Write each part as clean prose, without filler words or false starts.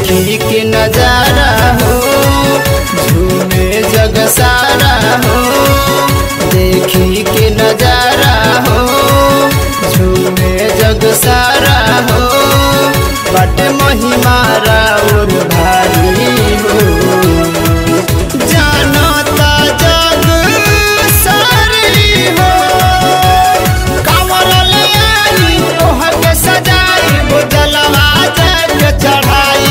देखी के नजारा हो झूमे जग सारा हो, देखी के नजारा हो झूमे जग सारा हो, बट महिमा राउर भारी हो, जानता जग सारी हो, कांवर ले आई तोहर के सजाई वो जलवा जग चढ़ाई,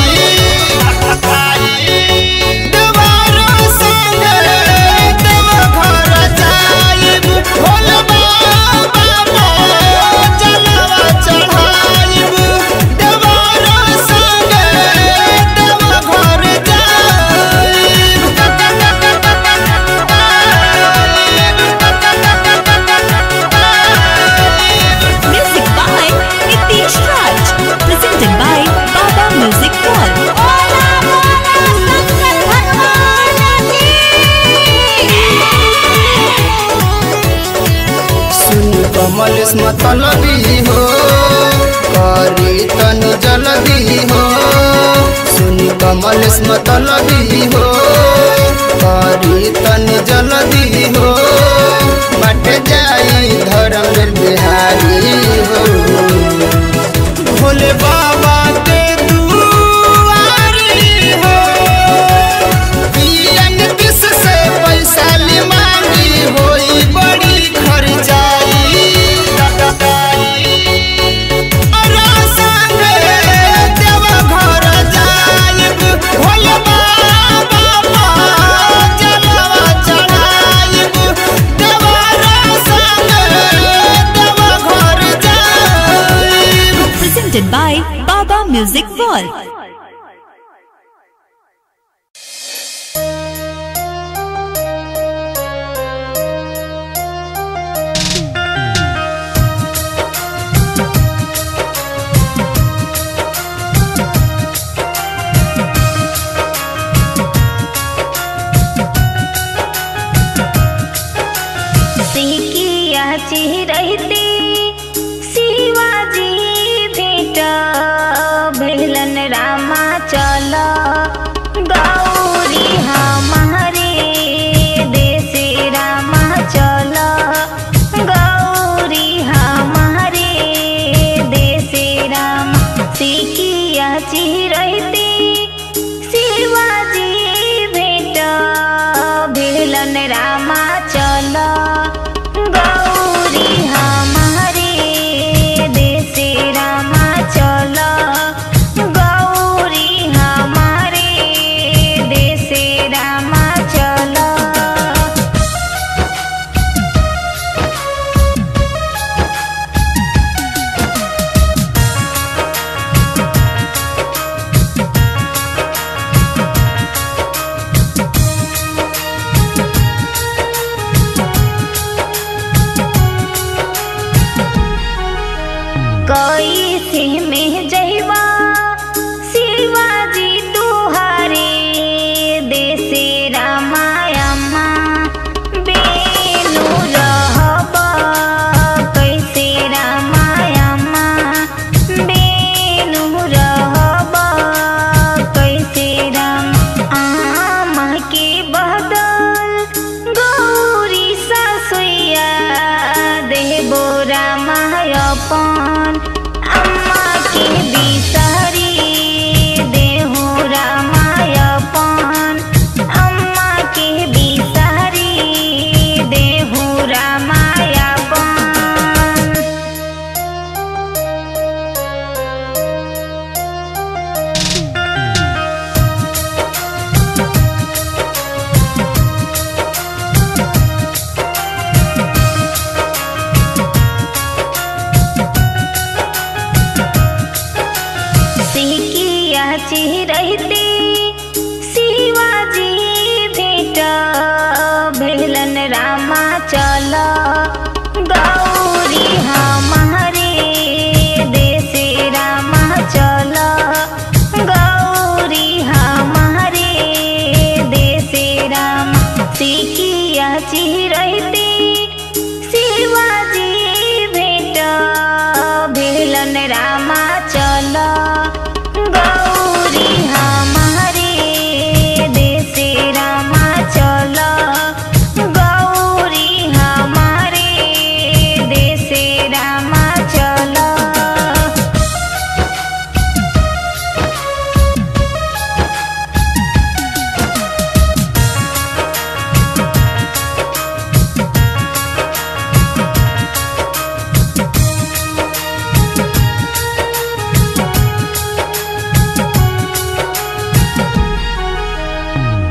देवारा संग देव घर जाइब, भोले बाबा जलवा चढ़ाइब, देवारा संग देव घर Music by Nitish Raj. Presented by Baba Music World. सुन कमल मतलबी हो करी तनु जलबी हो, सुन कमल मतलबी हो करी तनु जलबी हो, बट जाई धर्म बिहारी हो, भोले बाबा के दुआरी हो, पीएम किस से पैसा ले मांगी होई बड़ी खर्चाई, अरे संग देव घर जाइब, भोले बाबा जलवा चढ़ाइब, देवारा संग देव घर जाइब। Presented by Baba Music World. रहते शिवाजी भेट भेलन राम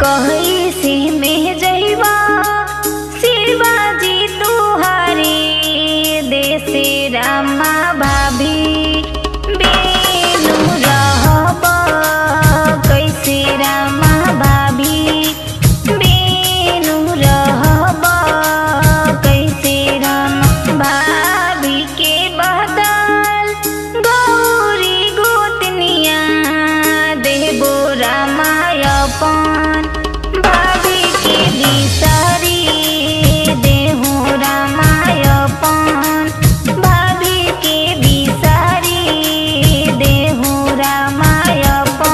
कहीं से में जइबा शिवाजी तुहारे देश रामा भाभी बेनु रहबा कैसे रामा भाभी बेनु रहबा कैसे रामा भाभी के बदल गौरी गोतनिया देबो रामायपन भाभी के बिसारी देहु रामायपन भाभी के बिसारी देहु रामायपन।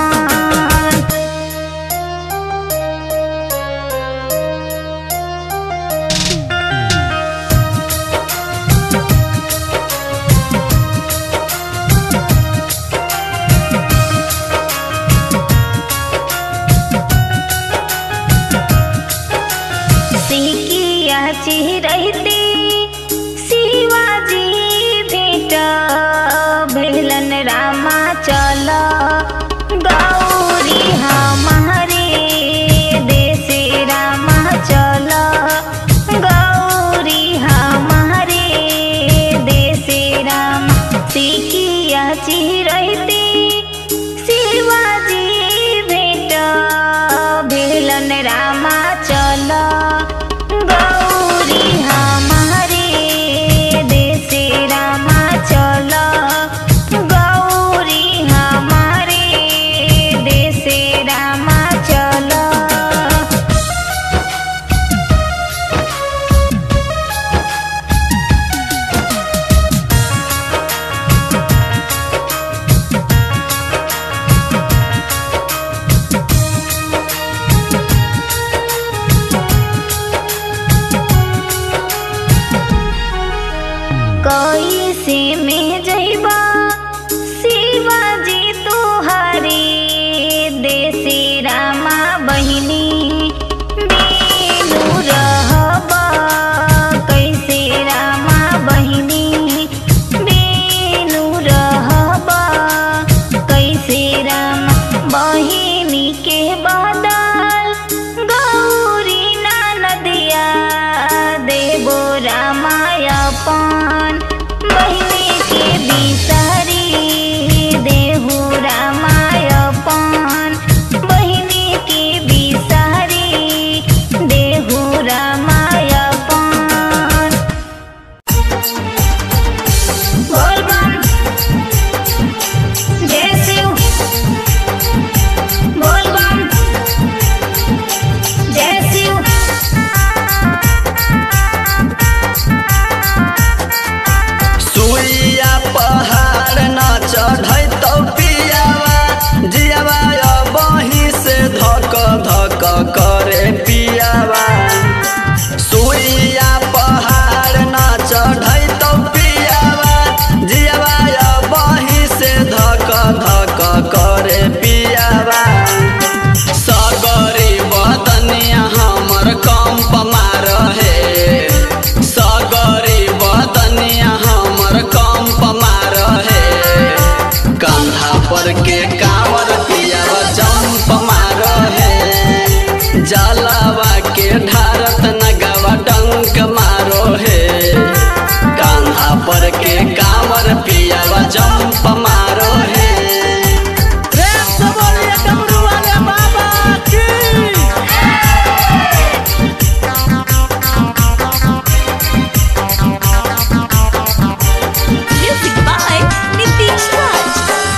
सिकिया चिरहते शिवाजी भेट भेलन रामा चल गौरी हमारे देश रामा चल गौरी हमारे देश रामा सिकिया चिरहते शिवाजी भेट भेलन रामा चल गौरी हमारे देश रामा चल गौरी हमारे देश रामा चल। कैसे में जइबा शिवाजी तुहारे देश रामा बहिनी बेनु रहबा कैसे रामा बहिनी बेनु रहबा कैसे रामा बहिनी के बदल गौरी नदिया देबो रामायपन बहिनी के बिसारी देहु रामायपन बहिनी के बिसारी देहु रामायपन। बोल बम जय शिव बोल बम जय शिव। सुइया पहाड़ न चढ़ै तो पियावा जियावा बही से धक धक करे पियावा सुइया पहाड़ न चढ़ै तो पियावा जियावा बही से धक धक करे पियावा सगरी बदनिया हमर कंप मार हे सगरी बदनिया हमर कंप मार हे कंधा पर के कांवर पियावा जंप मार हे जलावा के ढारत नगवा डंक मारो हे कंधा पर के कांवर पियावा जंप मारो हे। प्रेम से बोलिए डमरू वाले बाबा की। Music by Nitish Raj.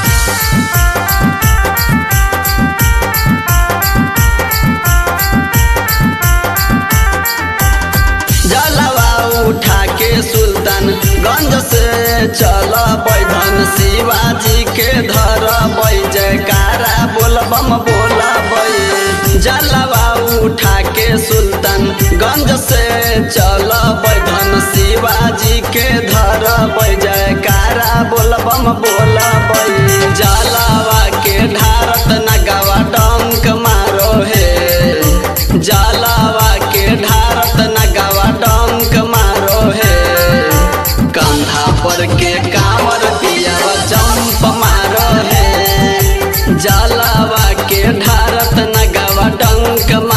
जलवा उठा के सुल्तानगंज से चल बैधन शिवाजी के धर जयकारा बोल बम बोला जलवा उठा के सुल्तानगंज से चल बैधन शिवाजी के धर जयकारा बोल बम बोला जलवा के ढारत नगवा डंक मारो हे जलवा के ढारत नगवा डंक मारो हे कंधा पर के कांवर पियावा जंप मारो हे जलवा के ढारत नगवा डंक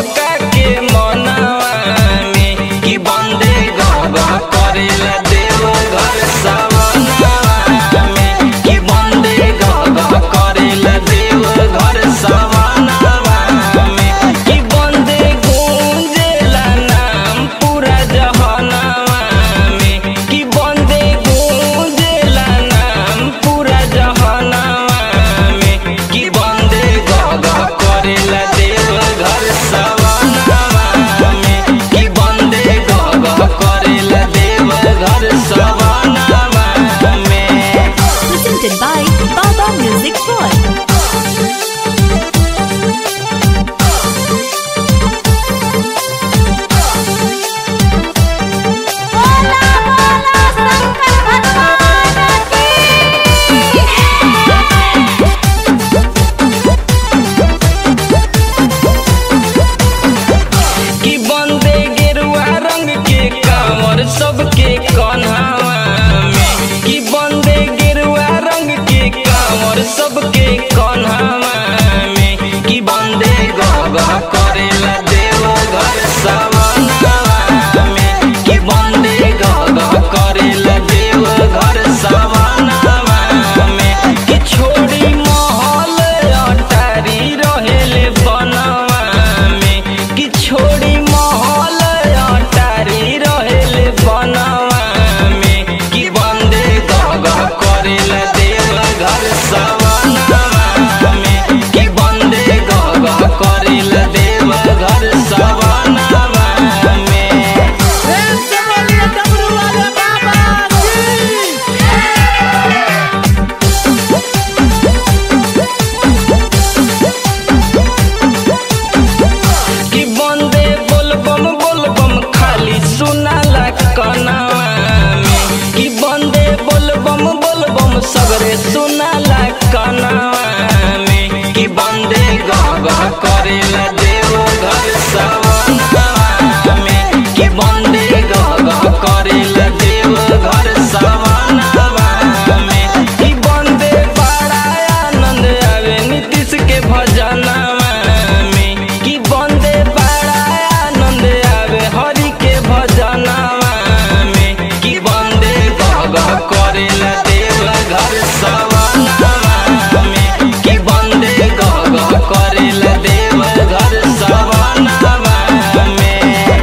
सबका के मनावा में कि बंदे गह करेला देव घर सवनावा में कि बंदे गह करेला देव घर सवनावा में कि बंदे गूंजेला नाम पूरा जहानावा में कि बंदे गूंजेला नाम पूरा जहानावा में कि बंदे गह करेला देव घर सवनावा में कि बंदे गह करेला देव घर सवनावा में। Presented by Baba Music World. कि बंदे गेरुआ रंग के कांवर सबके कन्हावा में कि बंदे गेरुआ रंग के कांवर सबके कन्हावा में कि बंदे गह करेला देव घर सवनावा में कि बंदे गह करेला देव घर सवनावा में कि छोड़ी महल अटारी रहेले बनवा में कि छोड़ी महल अटारी रहेले बनवा में कि बंदे गह करेला देव घर सवनावा में कि बंदे गह करेला देव घर सवनावा में। कि बंदे बोलबम खाली सुनाला कनावा में कि बंदे बोलबम सगरे सुनाला कनावा में कि बंदे गह करेला देव घर सवनावा में कि बंदे गह करेला देव घर सवनावा में कि बंदे बड़ा आनंद आवे नीतीश के भजनावा में कि बंदे बड़ा आनंद आवे हरि के भजनावा में कि बंदे गह करेला देव घर सवनावा में कि बंदे गह करेला देव घर सवनावा में।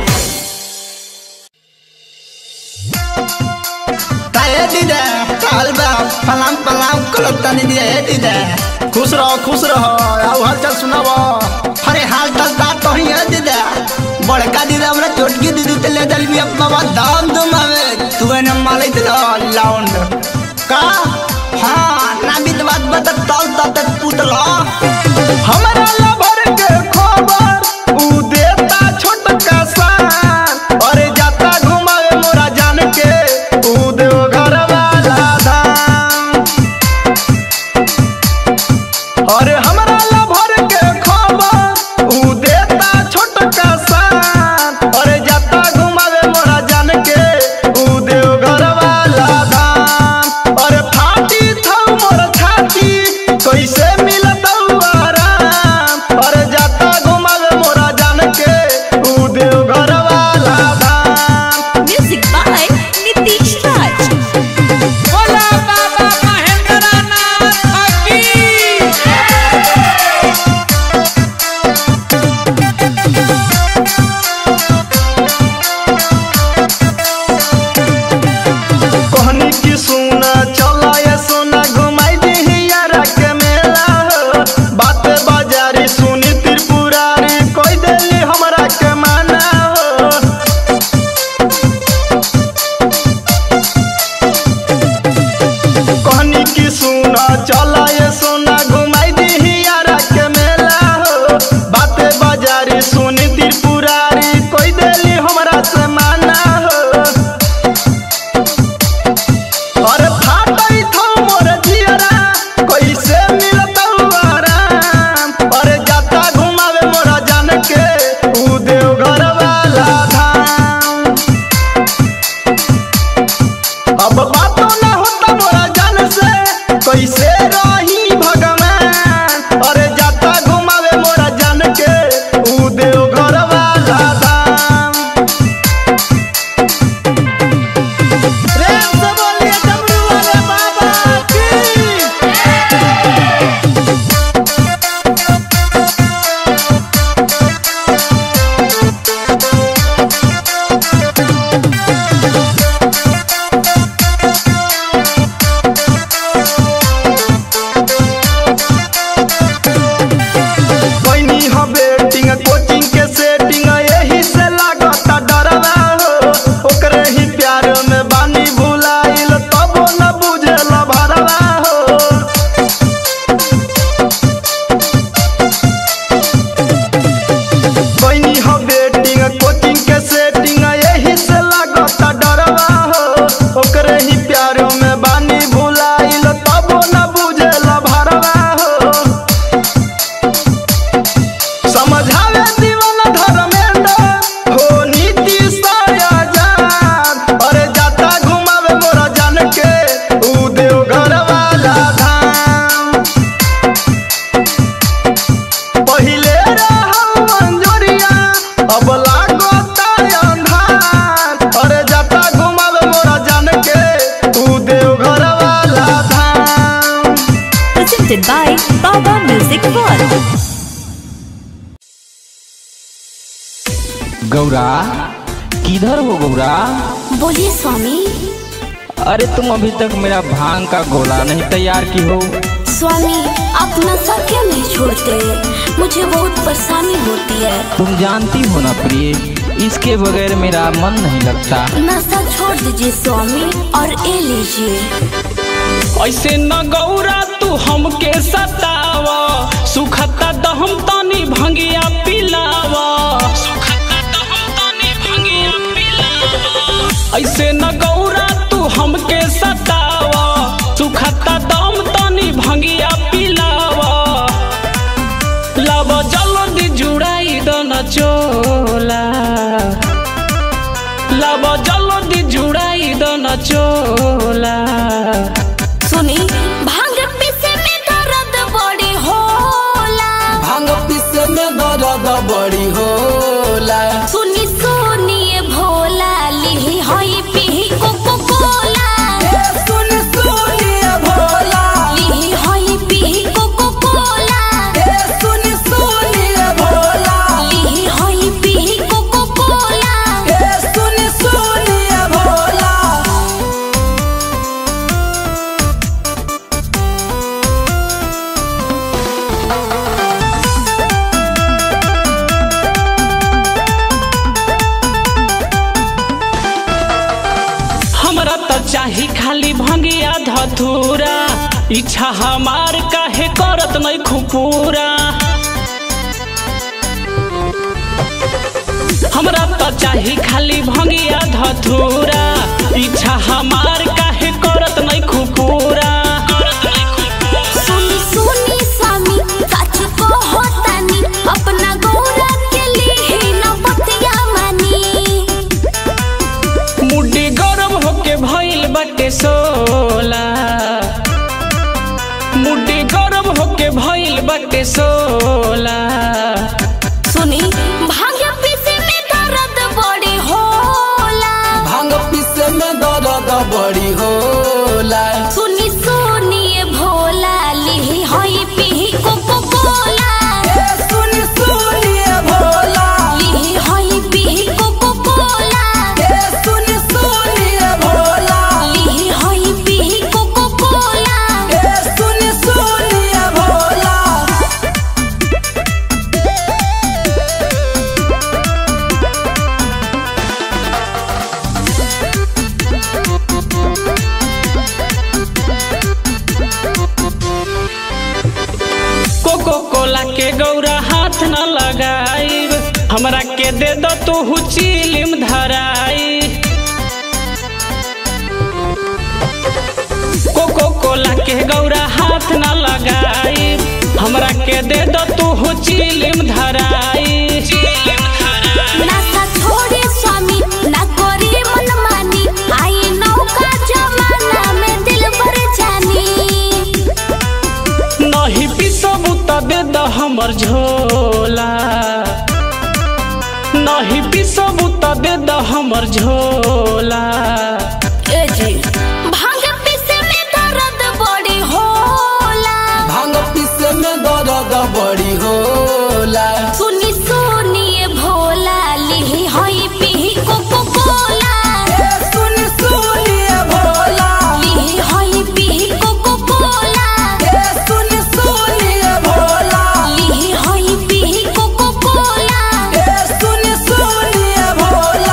ताये दीदा काल बा पलाम पलाम करो तनी दिया हे दीदा खुश रहो आउ हाल चाल सुनाबो। अरे हाल चाल ता तो ही है दीदा बड़का दीदा हमरा छोटकी दीदी ते ले दल भी अपना दाम दुमावे तू ने माले दे लाउंड का हां ना भी बात बता तल तत पुतला हमरा लभर के खबर उ देता छोटका सान अरे जाता घुमावे मोरा जान के उ देव घर वाला धाम अरे हमरा लभर के खबर उ देता छोटका सान अरे जाता घुमावे मोरा जान के उ देव घर वाला धाम अरे फाटी था मोर छाती कैसे मिलत आराम presented by Baba Music World. Gaura, किधर हो गौरा? बोलिए स्वामी। अरे तुम अभी तक मेरा भांग का गोला नहीं तैयार की हो। स्वामी आप नशा क्यों नहीं छोड़ते? मुझे बहुत परेशानी होती है। तुम जानती हो ना प्रिय, इसके बगैर मेरा मन नहीं लगता। नशा छोड़ दीजिए स्वामी और ये लीजिए। ऐसे न गौरा तू हमके सतावा, सुखता दहम तानी भंगिया पिलावा। ऐसे न गौरा तू हमके सतावा, सुखता दम तानी भंगिया पिलावा। लावा जल्दी जुड़ाई दो न चोला, लावा जल्दी जुड़ाई दो न चोला। सुनी भांग पीसे में दर्द बड़ी होला, भांग पीसे में दर्द बड़ी होला। सुनी सुनिए भोला लिही होई पीही कोको कोला। सुन सुनिए भोला लिही होई पीही कोको कोला। सुन सुनिए भोला लिही होई पीही कोको कोला। सुन सुनिए भोला। हमरा तो चाही खाली भंगिया धतूरा, इच्छा हमार काहे करत नहीं खुपूरा। हमरा तो चाही खाली भंगिया धतूरा, इच्छा हमार काहे करत नहीं खुपूरा। सुनी सुनी स्वामी सच को होतानी, अपना गौरा के लिए न बतिया मानी। मुड्डी गरम होके भइल बाटे सोला, मुड्डी गरम होके भइल बाटे सोला। सुनी भांग पीसे में दर्द बड़ी होला, भांग पीसे में दर्द बड़ी होला। सुनी सुनिए भोला लिही होई पीही कोको कोला। सुन सुनिए भोला लिही होई पीही कोको कोला। सुन सुनिए भोला लिही होई पीही कोको कोला। सुन सुनिए भोला। कोको कोला के गौरा हाथ न लगाइब, हमरा के दे दो तू चिलिम धराई। कोको कोला के गौरा हाथ न लगाइब, हमरा के दे दो तू चिलिम धराई। नशा छोड़े स्वामी ना करी मनमानी, आई नौका जमाना में दिल भर जानी। नहीं पिसबू त दे द हमर झोला, नहीं पिसबू त दे द हमर झोला। ए जी भांग पीसे में दर्द बड़ी होला, भांग पीसे में दर्द बड़ी होला। सुनी सुनिए भोला लिही होई पीही कोको कोला। सुन सुनिए भोला लिही होई पीही कोको कोला। सुन सुनिए भोला लिही होई पीही कोको कोला। सुन सुनिए भोला।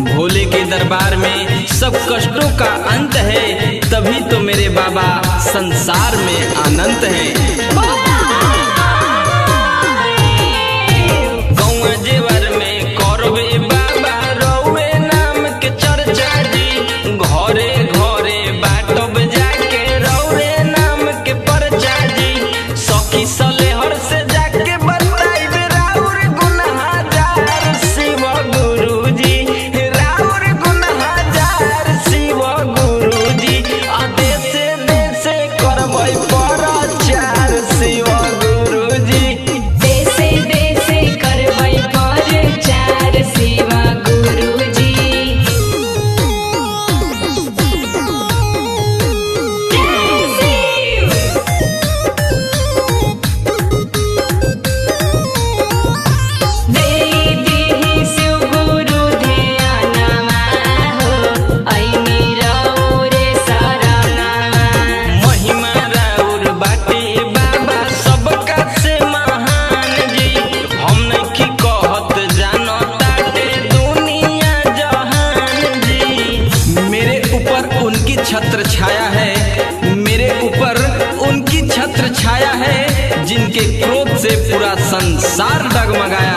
भोले के दरबार में सब कष्टों का अंत है, तभी तो मेरे बाबा संसार में अनंत है। गौआ जेवर में करबे बाबा रौवे नाम के चर्चा जी, घरे घरे बाटब जाके रौवे नाम के परचा जी, सखी सलेहर से जाके बताइबे राउर गुनहगार शिव गुरुजी, राउर गुनहगार शिव गुरुजी, देशे देशे करबै प्रचार शिव गुरुजी, देशे देशे करबै प्रचार शिव गुरुजी। देहि शिव गुरु ध्यानमा हो, ऐनी रौरे शरणमा। महिमा राउर बाटे बाबा सबका से महान जी, हम नहीं कहत जानताटे दुनिया जहान जी। मेरे ऊपर उनकी छत्र छाया है, मेरे ऊपर उनकी छत्र छाया है, जिनके क्रोध से पूरा संसार डगमगाया